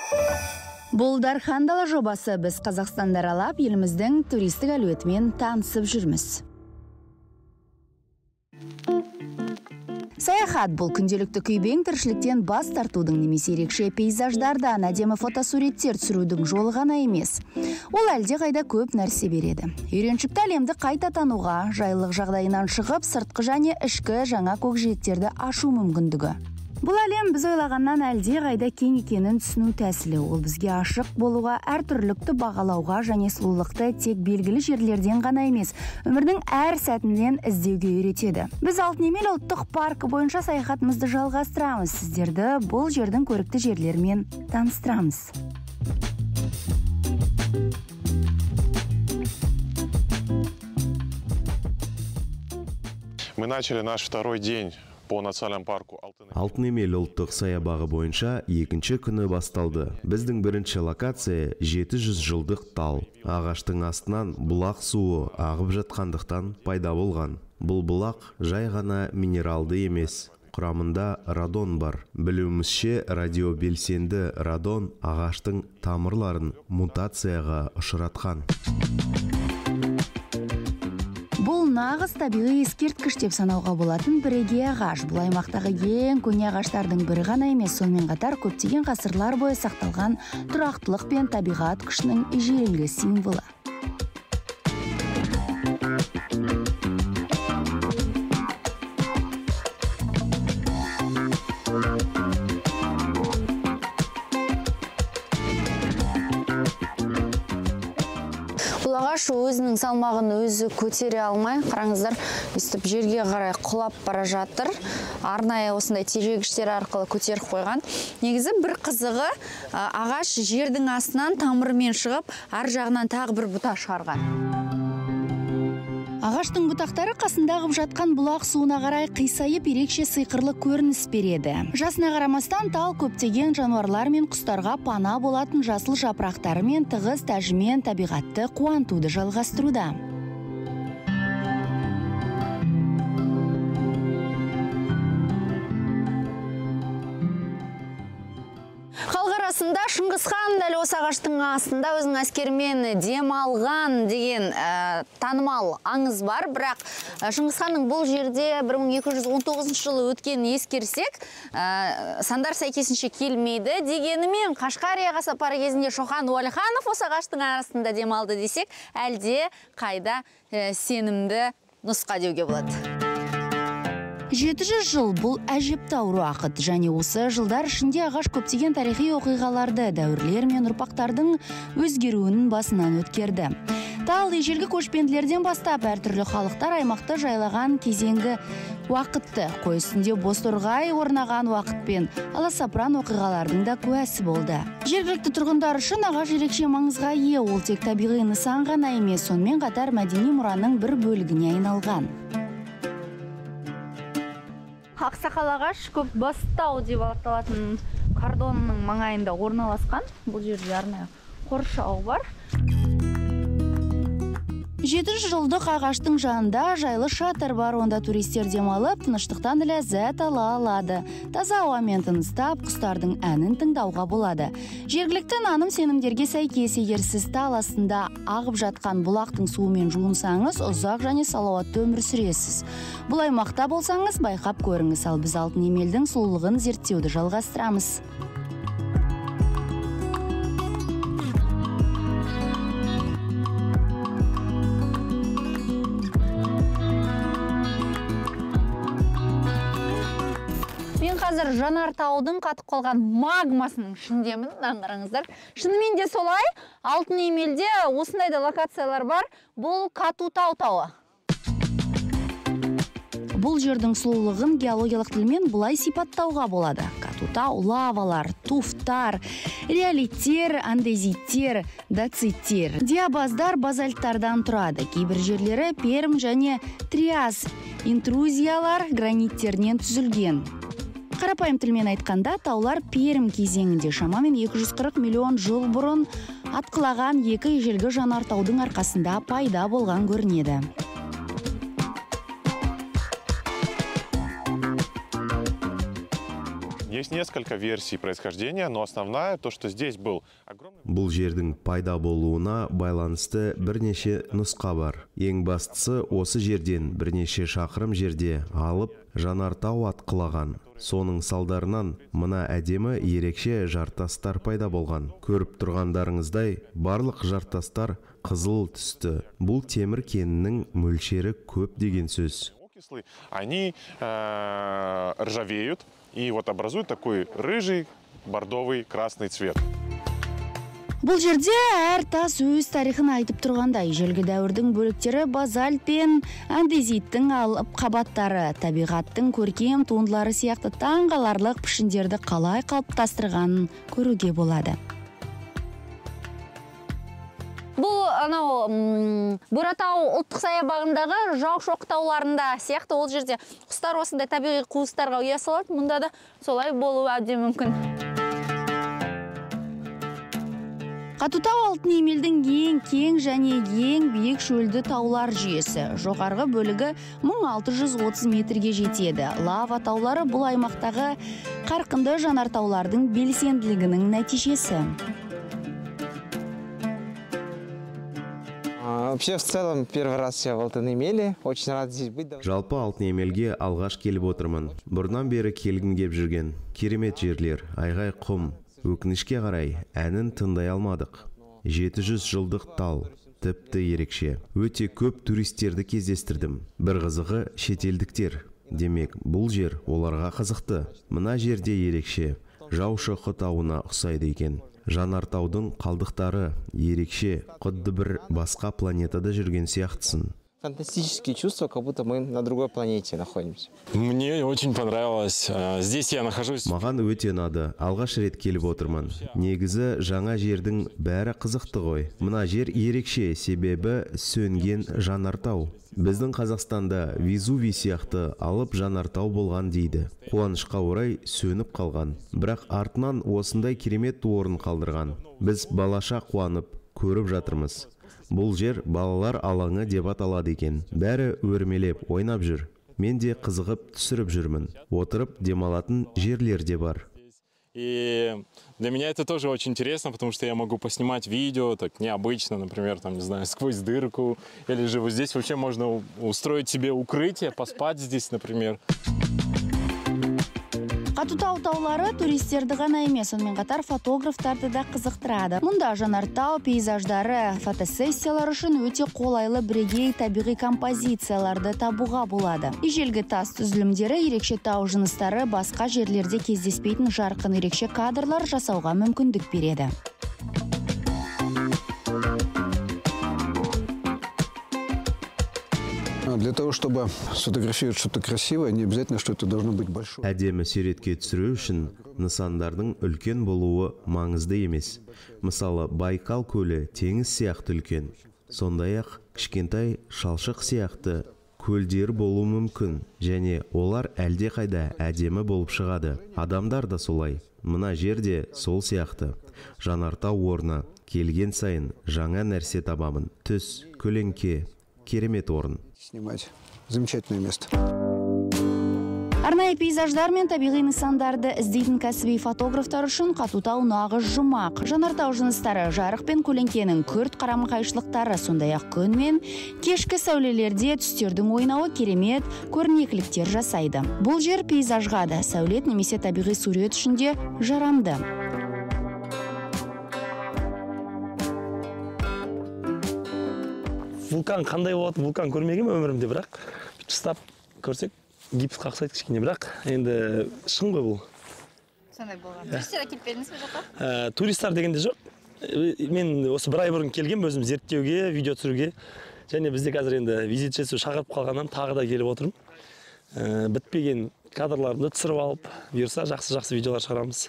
Бұл Дархан дала жобасы. Біз Қазақстанды аралап, еліміздің туристік әлеуетімен танысып жүрміз. Саяхат бұл күнделікті күйбең тіршіліктен бас тартудың немесе ерекше пейзаждардан әдемі фотосуреттер түсірудің жолы ғана емес. Ол әлде қайда көп нәрсе береді. Үйреншікті әлемді қайта тануға, жайлық жағдайынан шығып, сыртқы және ішкі жаңа көкжиектерді ашу мүмкіндігі. Бұл әлем біз ойлағаннан әлде қайда кең екенін түсіну тәсілі. Ол бізге ашық болуға, әртүрлілікті бағалауға және сұлулықты тек белгілі жерлерден ғана емес, өмірдің әр сәтінен іздеуге үйретеді. Біз Алтын Емел ұлттық паркі бойынша саяхатымызды жалғастырамыз. Сіздерді бұл жердің көрікті жерлерімен таныстырамыз. Мы начали наш второй день по национальному парку Алтын Емел ұлттық саябағы бойынша екінші күні басталды. Біздің бірінші локация 700 жылдық тал. Ағаштың астынан бұлақ суы ағып жатқандықтан пайда болған. Бұл бұлақ жай ғана минералды емес. Құрамында радон бар. Білуімізше, радиобелсенді радон ағаштың тамырларын мутацияға ұшыратқан. Бұл нағыз табиғи ескерткіш деп санауға болатын бірегей ағаш. Бұл аймақтағы ең көне ағаштардың бірі ғана емес, сонымен қатар көптеген ғасырлар бойы сақталған тұрақтылық пен табиғат күшінің ежелгі символы. Бұл ағаш өзінің салмағын өзі көтере алмай, қараңыздар, өстіп жерге қарай құлап бара жатыр. Арнайы осындай тежегіштер арқылы көтеріп қойған. Негізі бір қызығы, ағаш жердің астынан тамырымен шығып, ар жағынан тағы бір бұта шығарған. Ағаштың бұтақтары қасында ағып жатқан бұлақ суына қарай қисайып ерекше сиқырлы көрініс береді. Жасына қарамастан тал көптеген жануарлар мен құстарға пана болатын жасыл жапырақтары мен тығыз тәжімен табиғатты қуантуды жалғастыруда. Арасында Шыңғыс хан дәл осы ағаштың астында өзінің әскерімен дем алған деген танымал аңыз бар. Бірақ Шыңғыс ханның бұл жерде 1219 жылы өткенін ескерсек, сандар сәйкесінше келмейді. Дегенімен Қашқарияға сапары кезінде Шоқан Уәлиханов осы ағаштың арасында дем алды десек, әлде қайда сенімді нұсқа деуге болады. 700 жыл бұл әжептәуір уақыт, және осы жылдар ішінде ағаш көптеген тарихи оқиғаларды, дәуірлер мен ұрпақтардың өзгеруінің басынан өткерді. Тал ежелгі көшпенділерден бастап әртүрлі халықтар аймақты жайлаған кезеңгі уақытты, қой үстінде бозторғай орнаған уақытпен аласапыран оқиғалардың да куәсі болды. Жергілікті тұрғындар үшін ағаш ерекше маңызға ие, ол тек табиғи нысан ғана емес, сонымен қатар мәдени мұраның бір бөлігіне айналған. Ақсақал ағаш көп бастау деп аталатын кордонның маңайында орналасқан. Бұл жерде арнайы қоршау бар. 700 жылдық ағаштың жанында жайлы шатыр бар, онда туристер демалып, тыныштықтан ләззат ала алады. Таза ауамен тыныстап, құстардың әнін тыңдауға болады. Жергілікті наным сенімдерге сәйкес, егер сіз тал астында ағып жатқан бұлақтың суымен жуынсаңыз, ұзақ және салауатты өмір сүресіз. Бұл аймақта болсаңыз, байқап көріңіз, ал біз Алтын Емелдің сұлулығын зерттеуді жалғастырамыз. Қазір Жанартаудың қатып қалған магмасының ішіндемін, аңғарыңыздар. Шынымен де солай, Алтын Емелде осындай да локациялар бар. Бұл Қату-Тау тауы. Бұл жердің сұлулығын геологиялық тілмен бұлай сипаттауға болады. Қату-Тау лавалар, туфтар, реолиттер, андезиттер, дациттер. Диабаздар базальттардан тұрады. Кейбір жерлері Перм және Триас интрузиялар граниттерінен түзілген. Қарапайым тілмен айтқанда, таулар Перм кезеңінде шамамен 240 миллион жыл бұрын атқылаған екі ежелгі жанартаудың арқасында пайда болған көрінеді. Есть несколько версий происхождения, но основная то, что здесь был огромный... Бұл жердің пайда болуына байланысты бірнеше нұсқа бар. Ең бастысы осы жерден бірнеше шақырым жерде алып жанартау атқылаған. Соның салдарынан мына әдемі ерекше жартастар пайда болған. Көріп тұрғандарыңыздай барлық жартастар қызыл түсті. Бұл темір кенінің мөлшері көп деген сөз. Они ржавеют и вот образуют такой рыжий, бордовый, красный цвет. Бұл жерде әр тас өз тарихын айтып тұрғандай, ежелгі дәуірдің бөліктері базальт пен андезиттің алып қабаттары, табиғаттың көркем туындылары сияқты таңғаларлық пішіндерді қалай қалыптастырғанын көруге болады. Бұл анау Бұратау ұлттық саябағындағы Жаушоқ тауларында сияқты ол жерде құстар осындай табиғи қуыстарға ұя салады. Мұнда да солай болуы әбден мүмкін. Қатутау Алтын Емелдің ең кең және ең биік шөлді таулар жүйесі. Жоғарғы бөлігі 1630 метрге жетеді. Лава таулары бұл аймақтағы қарқынды жанартаулардың белсенділігінің нәтижесі. Вообще, в целом, первый раз я в Алтын Емеле. Очень рад здесь быть. Жалпы Алтын Емелге алғаш келіп отырмын. Бұрыннан бері келгім кеп жүрген. Керемет жерлер, айғай құм. Өкінішке қарай, әнін тыңдай алмадық. 700 жылдық тал, тіпті ерекше. Өте көп туристерді кездестірдім. Бір қызығы шетелдіктер. Демек, бұл жер оларға қызықты. Мына жерде ерекше. Жаушоқ тауына ұқсайды екен. Жанартаудың қалдықтары ерекше, құдды бір басқа планетада жүрген сияқтысын. Фантастические чувства, как будто мы на другой планете находимся. Мне очень понравилось. Здесь я нахожусь. Маған өте ұнады. Алғаш рет келіп отырмын. Негізі жаңа жердің бәрі қызықты ғой. Мына жер ерекше, себебі сөнген жанартау. Біздің Қазақстанда Везувий сияқты алып жанартау болған дейді. Қуанышқа орай сөніп қалған. Бірақ артынан осындай керемет орын қалдырған. Біз балаша қуанып көріп жатырмыз. Бұл жер балалар алаңы деп аталады екен. Бәрі өрмелеп ойнап жүр. Мен де қызығып түсіріп жүрмін. Отырып демалатын жерлер де бар. И для меня это тоже очень интересно, потому что я могу поснимать видео так необычно, например, там, не знаю, сквозь дырку. Или же вот здесь вообще можно устроить себе укрытие, поспать здесь, например. Қатутау таулары туристерді ғана емес, сонымен қатар фотографтарды да қызықтырады. Мұнда жанартау пейзаждары, фотосессиялар үшін өте қолайлы бірегей табиғи композицияларды табуға болады. Ежелгі тас түзілімдері, ерекше тау жыныстары басқа жерлерде кездеспейтін жарқын ерекше кадрлар жасауға мүмкіндік береді. Для того, чтобы сфотографировать что-то красивое, не обязательно, что это должно быть большое. Әдемі суретке түсіру үшін нысандардың үлкен болуы маңызды емес. Мысалы, Байкал көлі теңіз сияқты үлкен. Сондай-ақ кішкентай Шалшық сияқты көлдер болуы мүмкін, және олар әлде қайда әдемі болып шығады. Адамдар да солай. Мына жерде сол сияқты. Жанартау орны, келген сайын жаңа нәрсе табамын. Түс, көлеңке, керемет орын. Снимать. Замечательное место. Арнайы пейзаждар мен табиғи нысандарды іздейтін кәсіби фотографтар үшін Қатутау нағыз жұмақ. Жанартау жыныстары, жарық пен көлеңкенің күрт қарама-қайшылықтары, сондай-ақ күн мен кешкі сәулелерде түстердің ойнауы керемет көрнекіліктер жасайды. Бұл жер пейзажға да, сәулет немесе табиғи сурет үшін де жарамды. Вулкан қандай болады, вулкан көрмеген өмірімде, бірақ ұстап көрсек гипс қақсайды кішкене, бірақ енді шын ғой бұл. Сондай болған. Туристер әкеліп бердіңіз бе жоққа? Туристар дегенде жоқ. Мен осы бір ай бұрын келгем өзім зерттеуге, видео түсіруге. Және бізде қазір енді визит жасау шақырып қалғаннан тағы да келіп отырмын. Бітпеген кадрларымды түсіріп алып, бұйырса жақсы видеолар шығарамыз.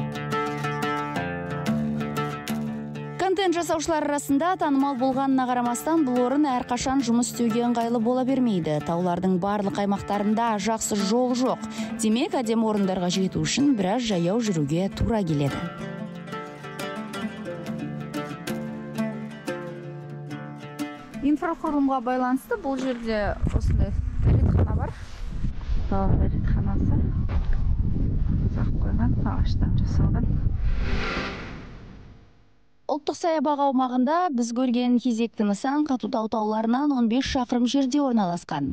Контент жасаушылар арасында танымал болғанына қарамастан, бұл орын әрқашан жұмыс істеуге ыңғайлы бола бермейді. Таулардың барлық аймақтарында жақсы жол жоқ. Демек, әдемі орындарға жету үшін біраз жаяу жүруге тура келеді. Инфрақұрылымға байланысты бұл жерде осындай дәретхана бар. Дәретханасы. Сақ қойған. ағаштан жасалған. Ұлттық саябақ аумағында біз көрген кезекті нысан Қатутау тауларынан 15 шақырым жерде орналасқан.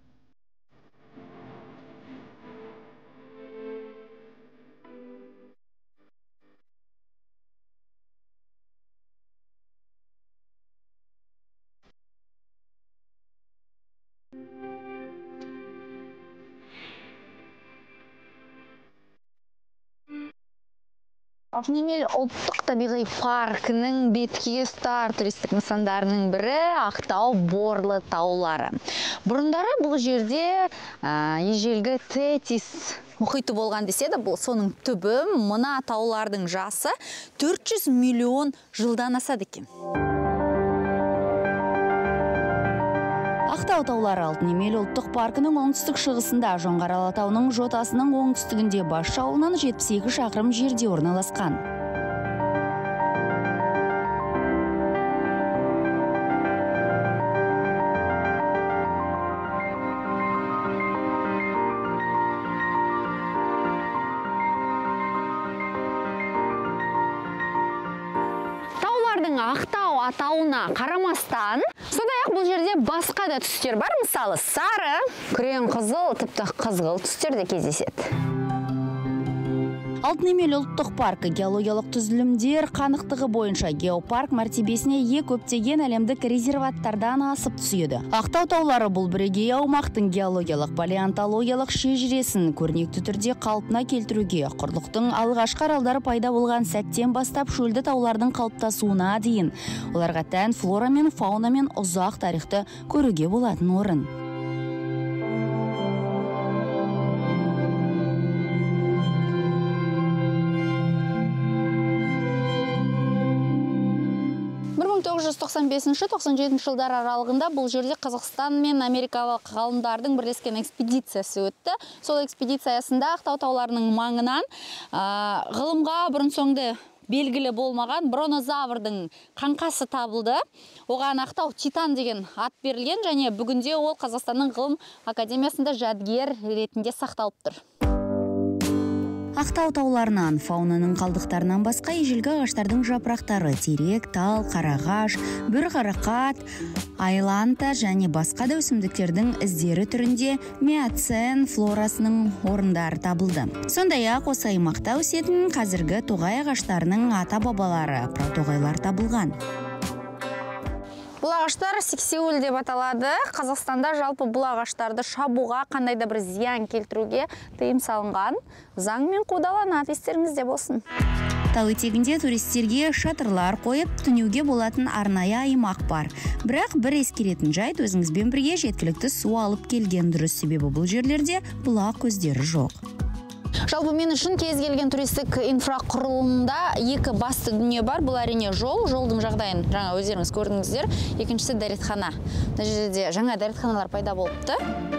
Алтынемел ұлттық табиғи паркінің бетке ұстар туристік нысандарының бірі Ақтау Борлы таулары. Бұрындары бұл жерде ежелгі Тетис мұхиты болған деседі, бұл соның түбі. Мына таулардың жасы 400 миллион жылдан асады екен. Ақтау таулары Алтынемел ұлттық паркының оңтүстік шығысында, Жоңғар Алатауының жотасының оңтүстігінде Басшы ауылынан 72 шақырым жерде орналасқан. Таулардың Ақтау атауына қарамастан, сондай-ақ бұл жерде басқа да түстер бар, мысалы сары, күрең қызыл, тіпті қызғылт түстер де кездеседі. Алтынемел ұлттық паркі геологиялық түзілімдер қанықтығы бойынша геопарк мәртебесіне ие көптеген әлемдік резерваттардан асып түседі. Ақтау таулары бұл бірегей аумақтың геологиялық палеонтологиялық шежіресін көрнекті түрде қалпына келтіруге, құрлықтың алғашқы аралдары пайда болған сәттен бастап шөлді таулардың қалыптасуына дейін оларға тән флора мен фауна мен ұзақ тарихты көруге болатын орын. жылдар аралығында бұл жерде Қазақстан мен америкалық ғалымдардың бірлескен экспедициясы өтті. Сол экспедициясында Ақтау тауларының маңынан ғылымға бұрын соңды белгілі болмаған бронозаврдың қаңқасы табылды. Оған Ақтау Титан деген ат берілген және бүгінде ол Қазақстанның ғылым академиясында жәдігер ретінде сақталып тұр. Ақтау тауларынан фаунаның қалдықтарынан басқа ежелгі ағаштардың жапырақтары, терек, тал, қарағаш, бүр қарақат, айланта және басқа да өсімдіктердің іздері түрінде миоцен флорасының орындары табылды. Сондай-ақ осы аймақта өсетін қазіргі тоғай ағаштарының ата-бабалары, протоғайлар табылған. Бұл ағаштар сексеуіл деп аталады. Қазақстанда жалпы бұл ағаштарды шабуға, қандай да бір зиян келтіруге тыйым салынған. Заңмен қудаланады, естеріңізде болсын. Тау етегінде туристерге шатырлар қойып, түнеуге болатын арнайы аймақ бар. Бірақ бір ескеретін жайт, өзіңізбен бірге жеткілікті су алып келген дұрыс, себебі бұл жерлерде бұлақ көздері жоқ. Жалпы мен үшін кез келген туристік инфрақұрылымда екі басты дүние бар. Бұл әрине жолдың жағдайын жаңа өздеріңіз көрдіңіздер. Екіншісі дәретхана. Мына жерде жаңа дәретханалар пайда болыпты.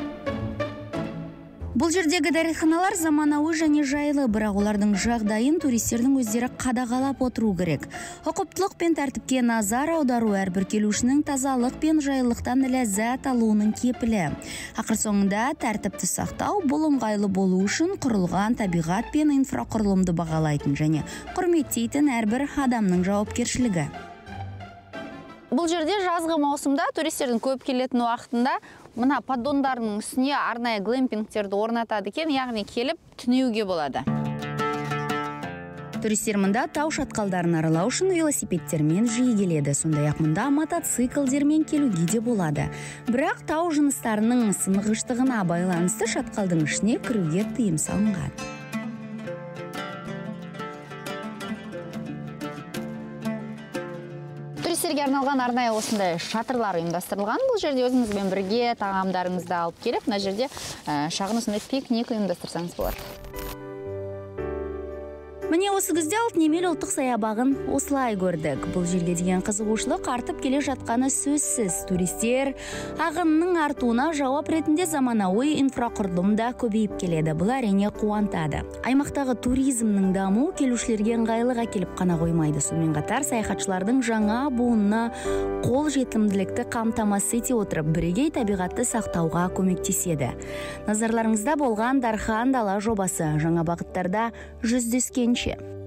Бұл жердегі дәретханалар заманауи және жайлы, бірақ олардың жағдайын туристердің өздері қадағалап отыру керек. Ұқыптылық пен тәртіпке назар аудару әрбір келушінің тазалық пен жайлылықтан ләззат алуының кепілі. Ақыр соңында тәртіпті сақтау бұл ыңғайлы болу үшін құрылған табиғат пен инфрақұрылымды бағалайтын және құрметтейтін әрбір адамның жауапкершілігі. Бұл жерде жазғы маусымда туристердің көп келетін уақытында мына поддондардың үстіне арнайы глэмпингтерді орнатады екен, яғни келіп түнеуге болады. Туристер мұнда тау шатқалдарын аралау үшін велосипедтермен жиі келеді. Сондай-ақ мұнда мотоциклдермен келуге де болады. Бірақ тау жыныстарының сынғыштығына байланысты шатқалдың ішіне кіруге тыйым салынған. Туристерге арналған арнайы осындай шатырлар ұйымдастырылған. Бұл жерде өзіңізбен бірге тағамдарыңызды алып келіп, мына жерде шағын осындай пикник ұйымдастырсаңыз болады. Міне осы күзде Алтын Емел ұлттық саябағын осылай көрдік. Бұл жерге деген қызығушылық артып келе жатқаны сөзсіз. Туристер ағынның артуына жауап ретінде заманауи инфрақұрылым да көбейіп келеді. Бұл әрине қуантады. Аймақтағы туризмнің даму келушілерге ыңғайлыға келіп қана қоймайды. Сонымен қатар саяхатшылардың жаңа буынына қол жетімділікті қамтамасыз ете отырып, бірегей табиғатты сақтауға көмектеседі. Назарларыңызда болған Дархан Дала жобасы жаңа бағыттарда жүздескенше.